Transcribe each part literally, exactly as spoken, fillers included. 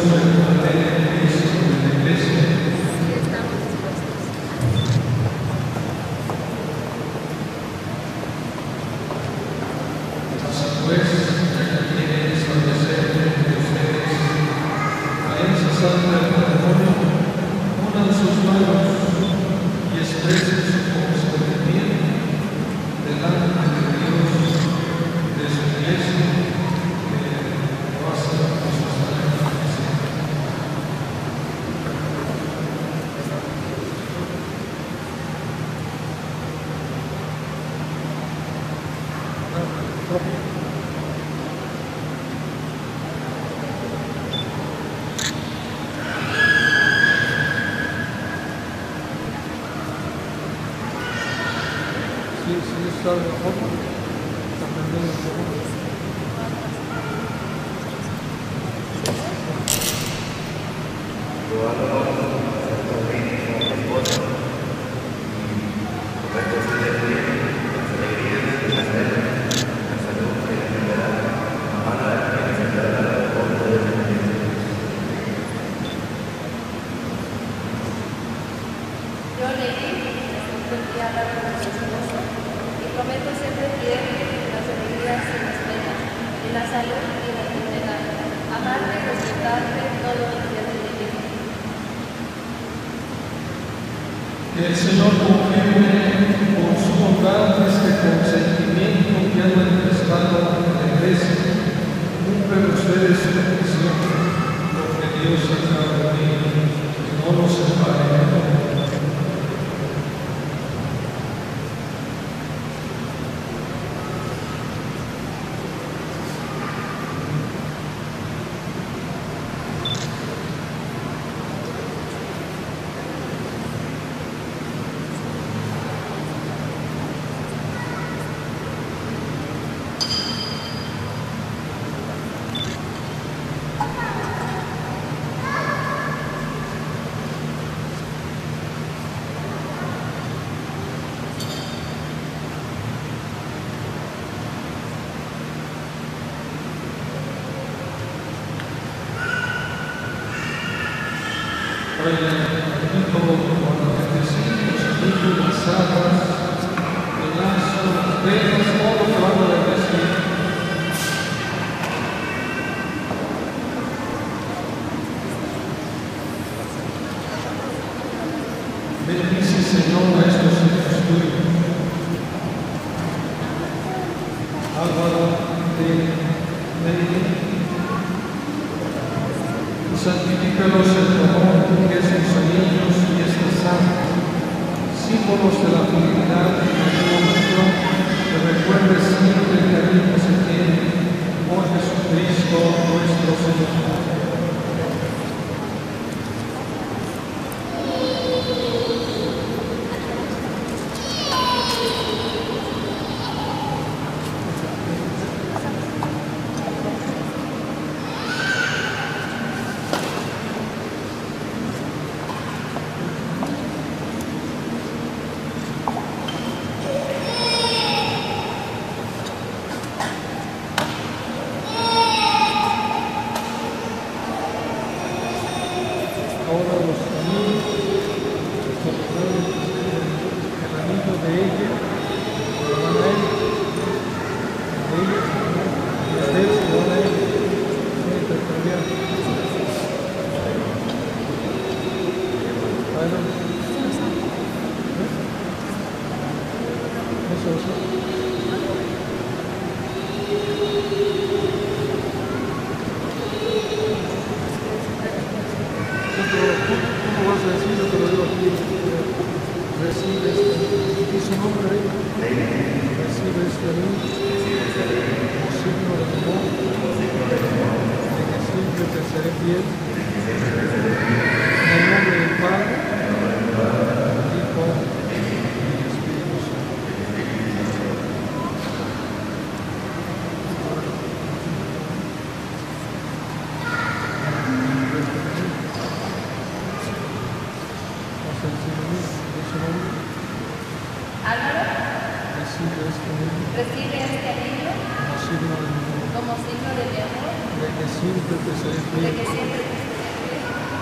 como signo de mi amor, de que siempre te seré fiel,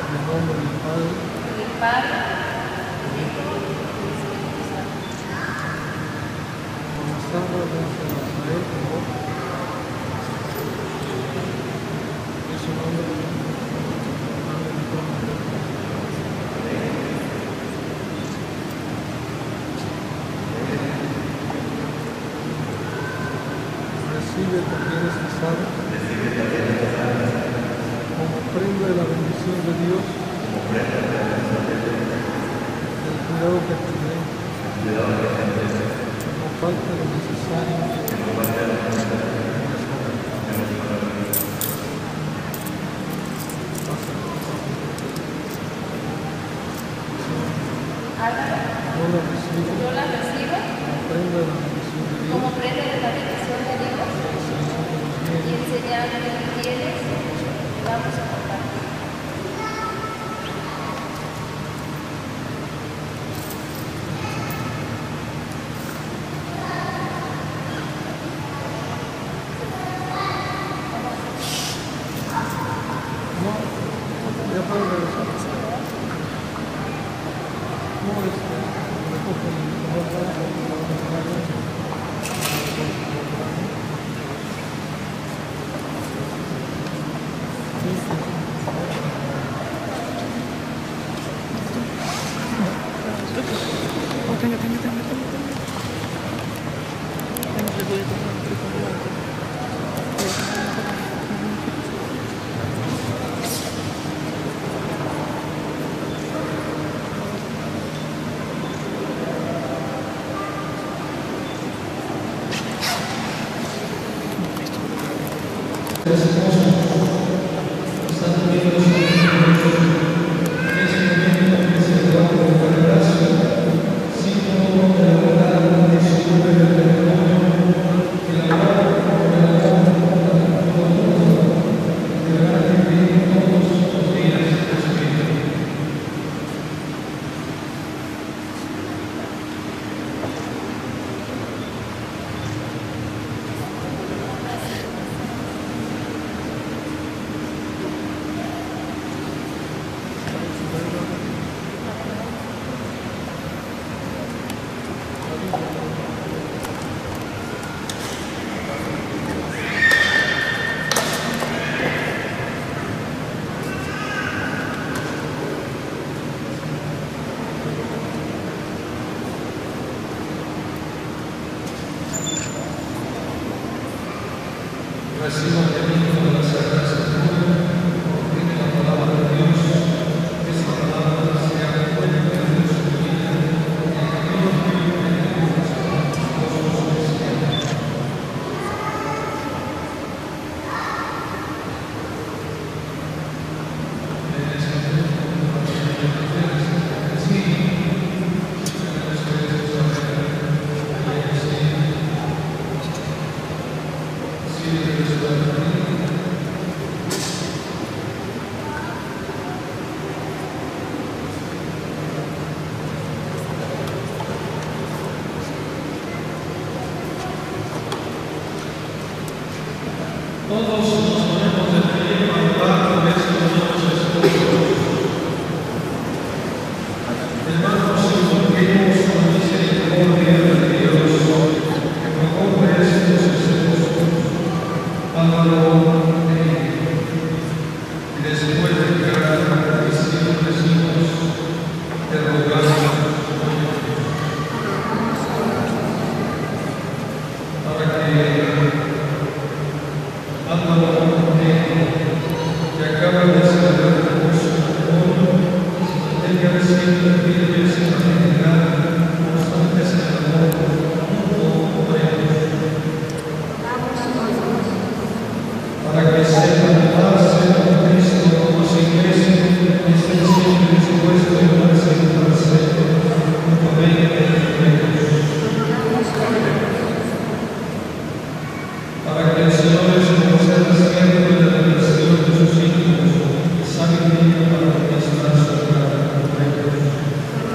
el nombre del Padre, del Padre, con la sangre de Nazaret, ¿no? Es un nombre de Padre de todo. Recibe también esta sangre como prenda de la bendición de Dios, del cuidado que tendré, no falta lo necesario. Álvaro, Yo la recibo yo la recibo como prenda de la bendición de Dios, como prenda de la bendición de Dios y en señal de los fieles vamos a compartir. no, ya puedo regresar. No, este, recoge el color blanco, la vamos a dar. Sí, sí, sí. Oh, tenga, tenga, tenga, tenga, tenga. Tengo que voy a tomar un poco de agua. Recibo el camino de la Sagrada Escritura, porque la palabra de Dios, esa palabra sea buena para Dios en tu vida, y el camino tuyo en el mundo todos los cristianos. En esta tiempo, para que te refieres a sí, en los que Jesús sabe, y así, sí, Jesús sabe. Todos nos ponemos de pie para hablar con estos dos esposos. Hermanos, invoquemos la misericordia de Dios, que promueve estos esposos, Álvaro y después de crear la tradición de hijos, te rogamos para que Álvaro, que acaba de celebrar su amor, tenga siempre firmes en la fidelidad, constantes en el amor, junto a ellos, para que sepan darse con Cristo como su iglesia, y estén siempre dispuestos a darse y darse junto a ella y a ellos. Para que el Señor les conceda siempre la bendición de sus hijos, sabiduría para administrar su hogar con ellos.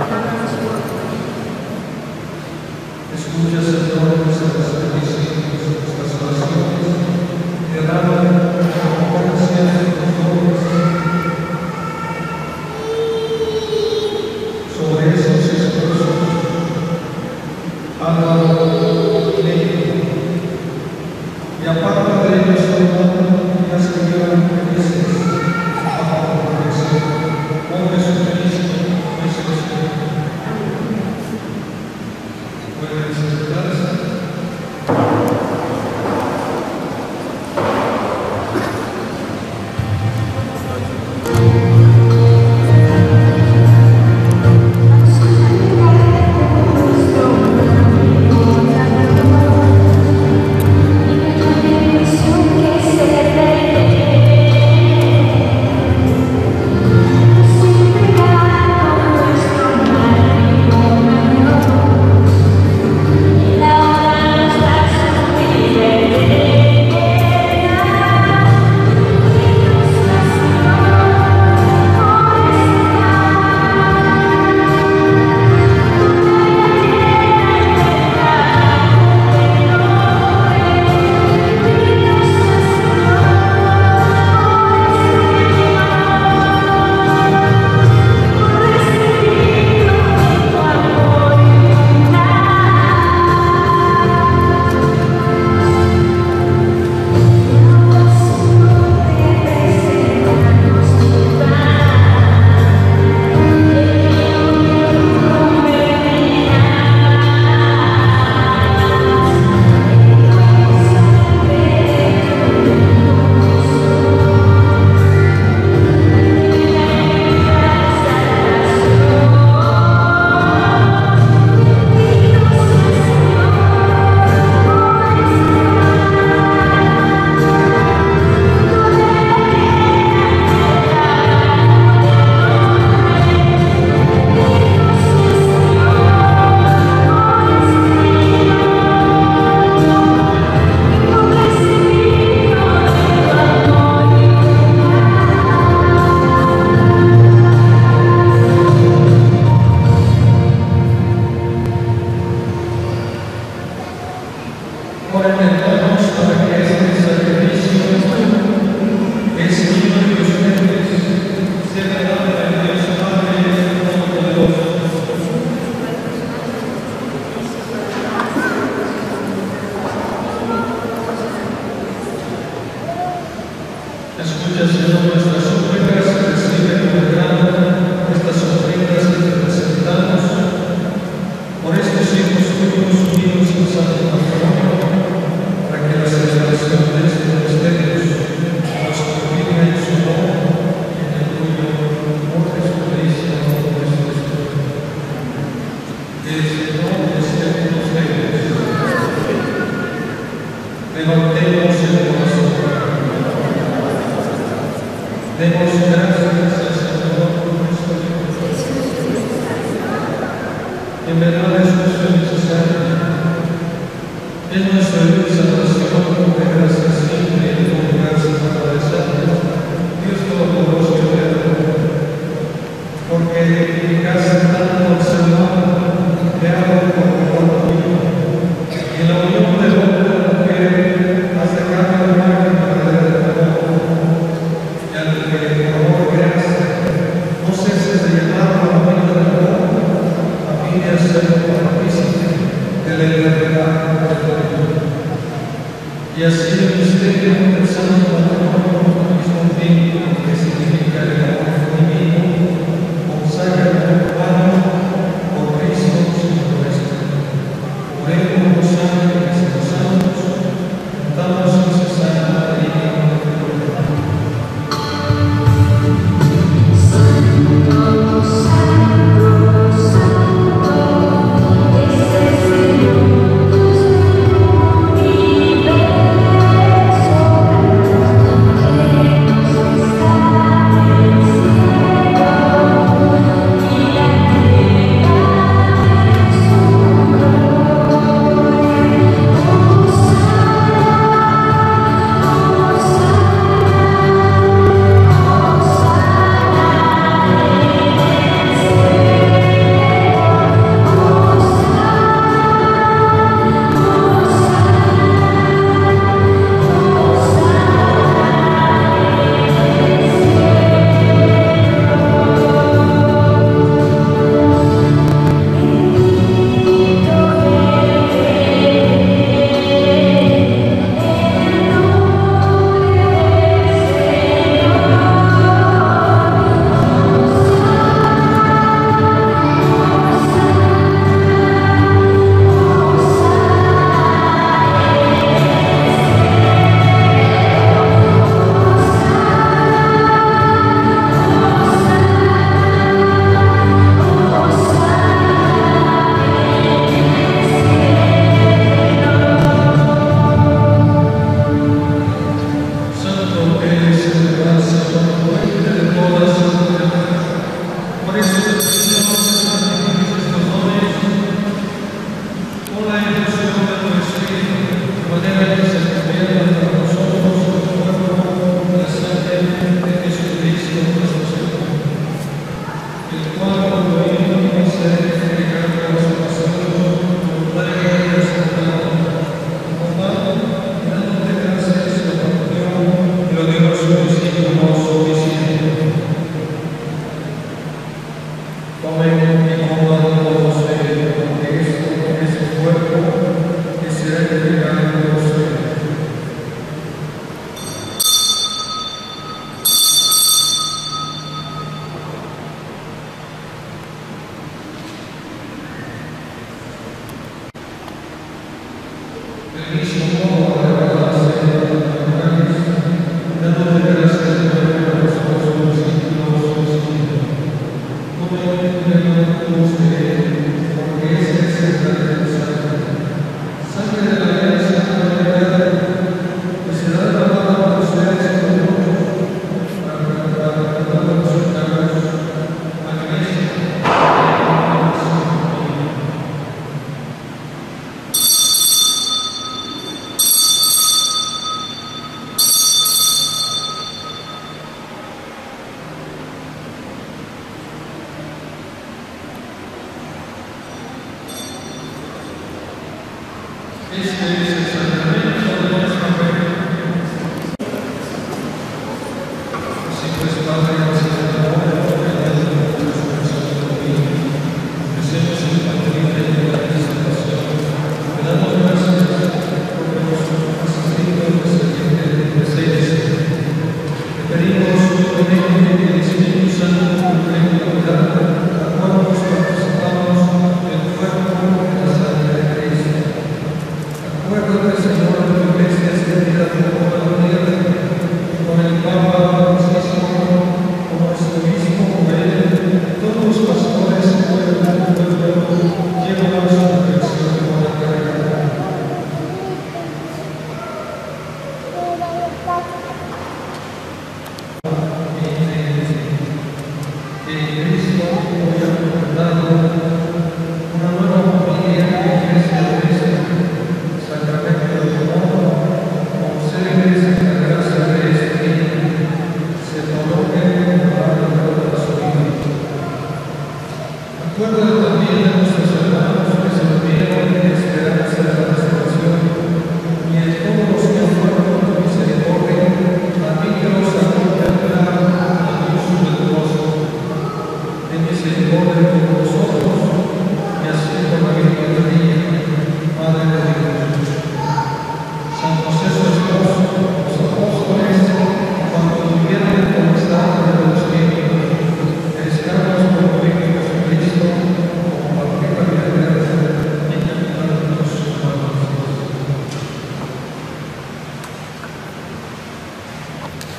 Gracias.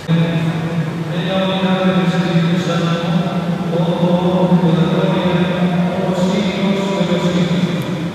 En la unidad del Espíritu Santo, todo honor y toda gloria por los siglos de los siglos.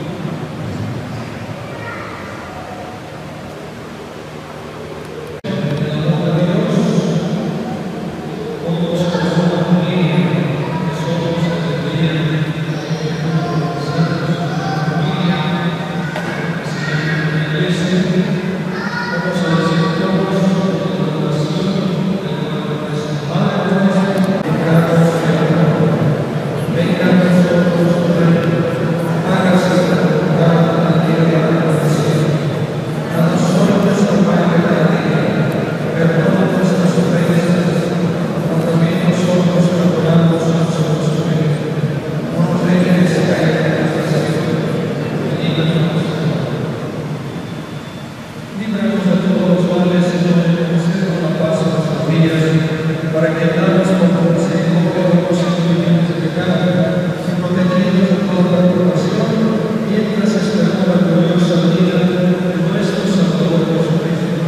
Para que hagamos con misericordia de los instrumentos de pecado, protegidos de toda la corrupción, mientras esperamos la gloriosa venida de nuestro Salvador Jesucristo.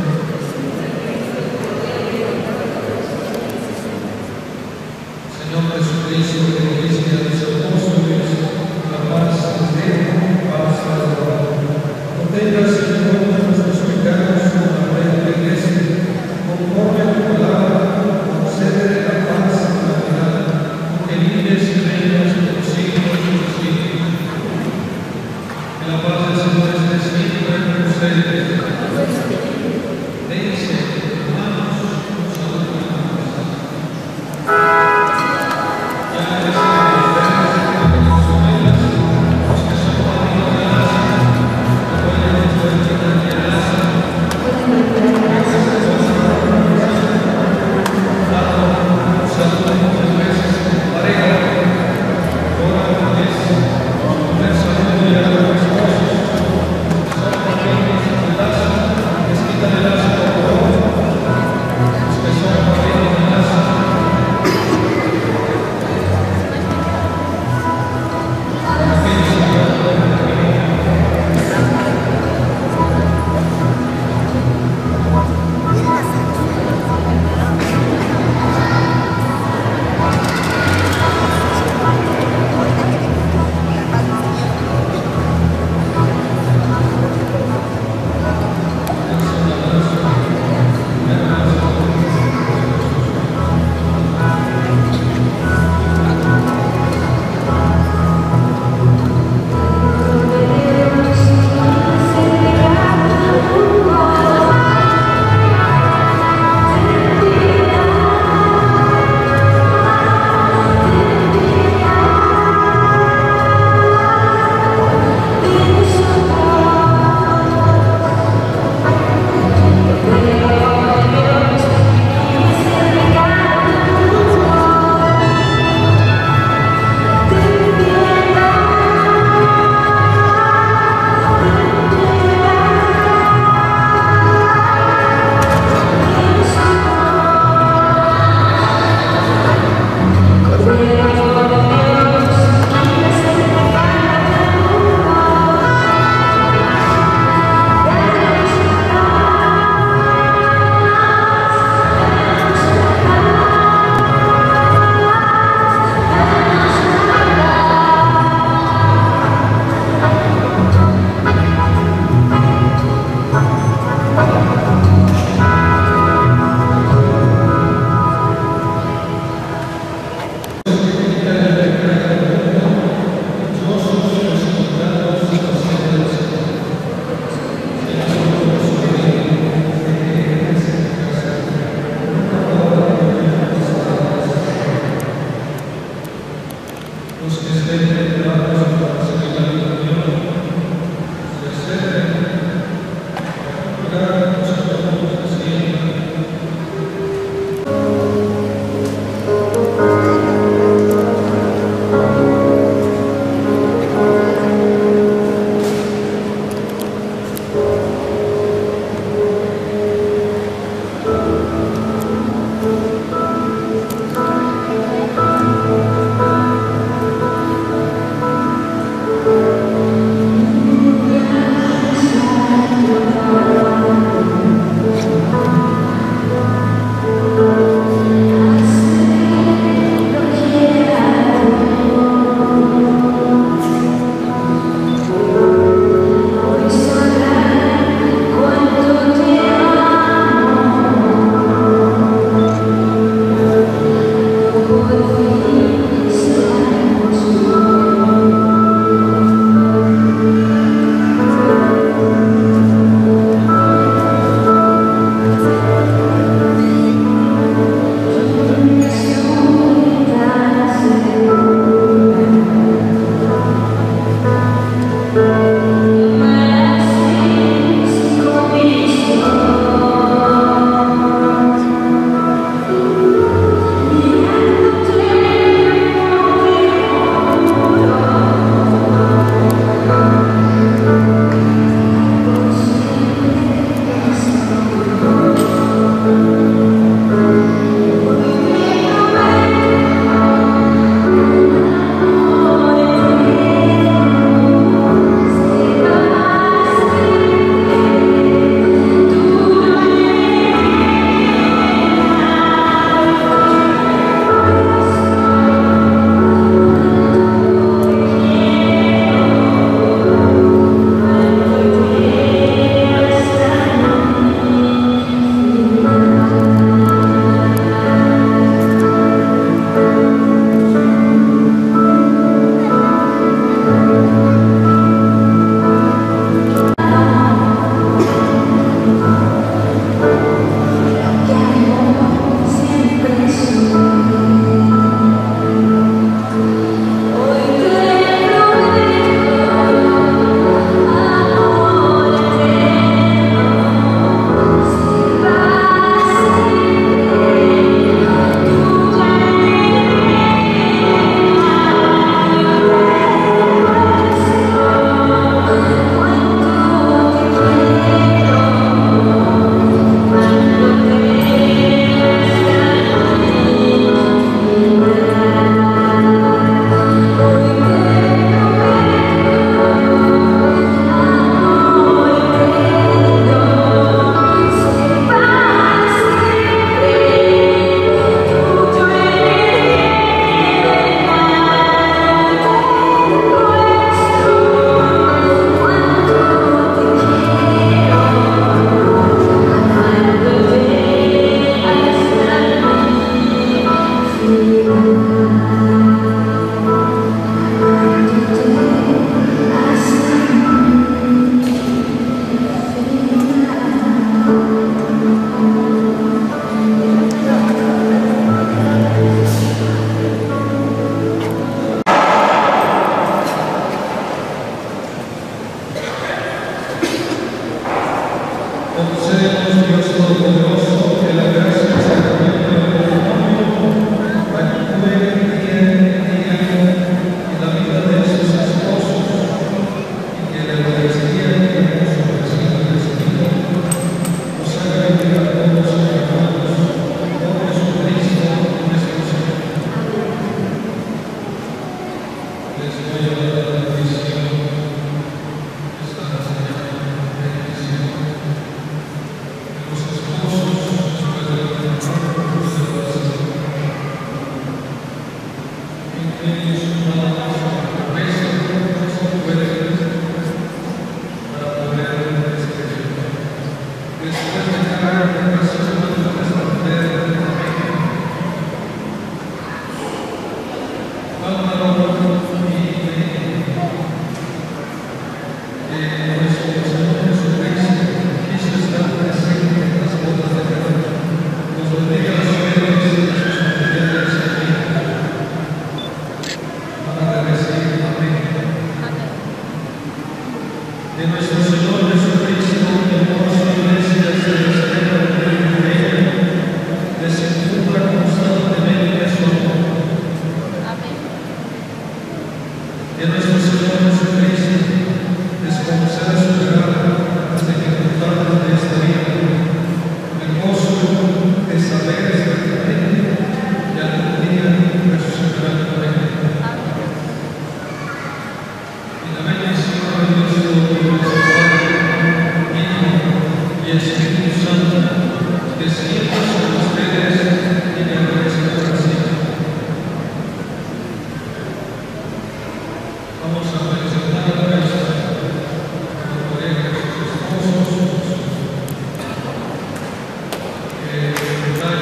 Señor Jesucristo, que dijiste a los apóstoles, la paz os dejo, paz os doy. No tengas en cuenta nuestros pecados como la ley de la Iglesia, conforme a tu palabra, concede la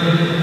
Gracias.